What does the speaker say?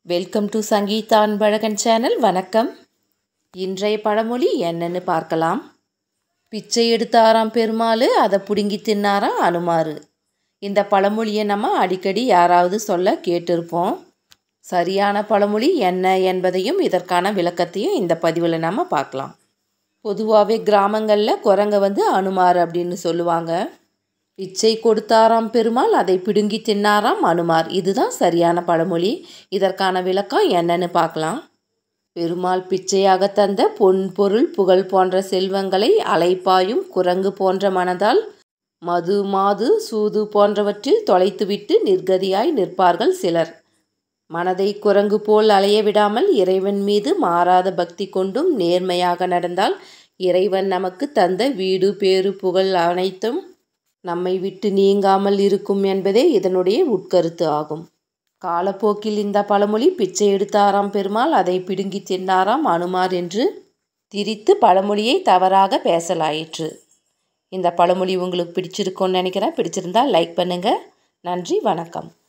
Welcome to Sangeetha Anbazhagan channel. வணக்கம். இன்றைய பழமொழி என்னன்னு பார்க்கலாம். பிச்சை எடுத்தாராம் பெருமாள், அதை பிடுங்கி தின்னாராம் அனுமார். இந்த பழமொழியை நம்ம அடிக்கடி யாராவது சொல்ல கேட்டிருப்போம். சரியான பழமொழி என்ன என்பதையும் இதற்கான விளக்கத்தையும் இந்த பதிவில் நம்ம பார்க்கலாம். பொதுவாகவே கிராமங்களில் குரங்கை அனுமார் அப்படின்னு சொல்லுவாங்க. பிச்சை கொடுத்தாராம் பெருமாள், அதை பிடுங்கி தின்னாராம் அனுமார். இதுதான் சரியான பழமொழி. இதற்கான விளக்கம் என்னன்னு பார்க்கலாம். பெருமாள் பிச்சையாக தந்த பொன் பொருள் புகழ் போன்ற செல்வங்களை அலைப்பாயும் குரங்கு போன்ற மனதால் மது மாது சூது போன்றவற்றில் தொலைத்துவிட்டு நிர்கதியாய் நிற்பார்கள் சிலர். மனதை குரங்கு போல் அலைய விடாமல் இறைவன் மீது மாறாத பக்தி கொண்டும் நேர்மையாக நடந்தால் இறைவன் நமக்கு தந்த வீடு பேறு புகழ் அனைத்தும் நம்மை விட்டு நீங்காமல் இருக்கும் என்பதே இதனுடைய உட்கருத்து ஆகும். காலப்போக்கில் இந்த பழமொழி பிச்சை எடுத்தாராம் பெருமாள், அதை பிடுங்கி தின்னாராம் அனுமார் என்று திரித்து பழமொழியை தவறாக பேசலாயிற்று. இந்த பழமொழி உங்களுக்கு பிடிச்சிருக்கும்னு நினைக்கிறேன். பிடிச்சிருந்தால் லைக் பண்ணுங்கள். நன்றி, வணக்கம்.